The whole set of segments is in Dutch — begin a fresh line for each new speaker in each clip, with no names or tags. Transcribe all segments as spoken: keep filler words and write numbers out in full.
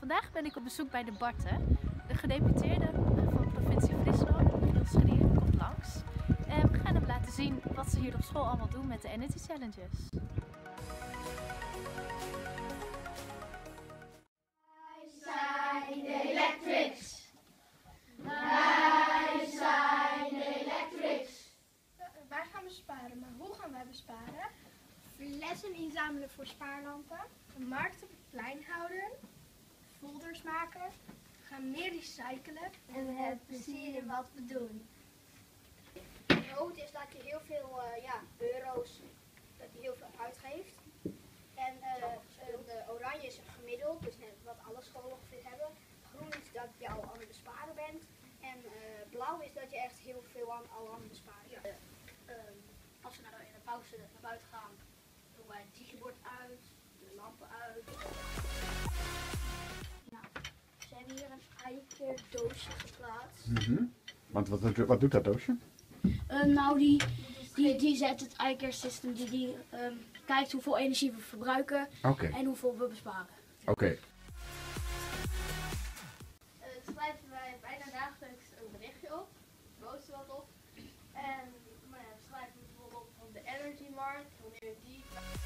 Vandaag ben ik op bezoek bij de Barten. De gedeputeerde van de provincie Friesland, Giel Schrier, komt langs. En we gaan hem laten zien wat ze hier op school allemaal doen met de Energy Challenges.
Wij zijn de Electrics. Wij zijn de Electrics.
Wij gaan besparen, maar hoe gaan wij besparen? Flessen inzamelen voor spaarlampen, een markt op het plein houden, folders maken, gaan meer recyclen
En we hebben plezier in wat we doen.
Rood is dat je heel veel uh, ja, euro's, dat je heel veel uitgeeft. En uh, de oranje is gemiddeld, dus net wat alle scholen ongeveer hebben. Groen is dat je al aan het besparen bent. En uh, blauw is dat je echt heel veel aan, al aan het besparen bent.
Uh, um, als we nou in de pauze naar buiten gaan, doen wij het digibord uit, de lampen uit.
Nou, ze hebben hier een eiken doosje geplaatst.
Mm-hmm. Want wat, wat doet dat doosje?
Uh, nou, die, die, die zet het eiker-systeem, die, die um, kijkt hoeveel energie we verbruiken
okay.
en hoeveel we besparen.
Oké. Okay.
Uh, schrijven wij bijna dagelijks een berichtje op, posten wat op. En nou ja, we schrijven bijvoorbeeld op de Energy Markt, wanneer die...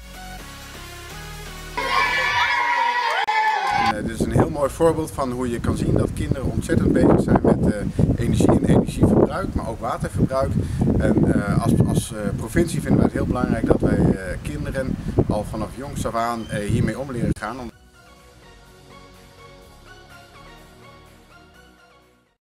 En, uh, dit is een heel mooi voorbeeld van hoe je kan zien dat kinderen ontzettend bezig zijn met uh, energie en energieverbruik, maar ook waterverbruik. En uh, als, als uh, provincie vinden wij het heel belangrijk dat wij uh, kinderen al vanaf jongs af aan uh, hiermee om leren gaan.